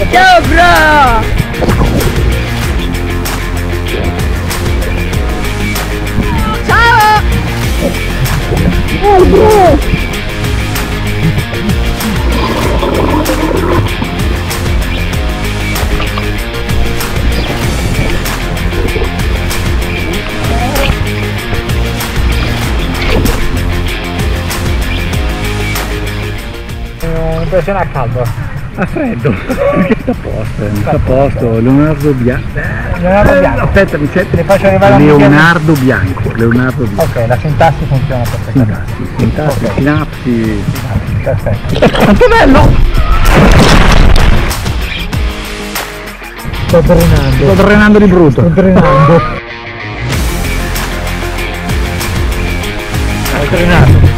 Ciao bro! Ciao! Oh bro! Impressione a caldo. A freddo, perché sta a posto, sta a posto. Leonardo Bianco. Leonardo Bianco. Aspetta, mi senti? Ti faccio arrivare a Leonardo Bianco, Leonardo Bianco. Ok, la sintassi funziona perfettamente. Sintassi, Ok. sinapsi. Perfetto. Quanto bello! Sto drenando. Sto drenando di brutto. Sto drenando. Sto drenando.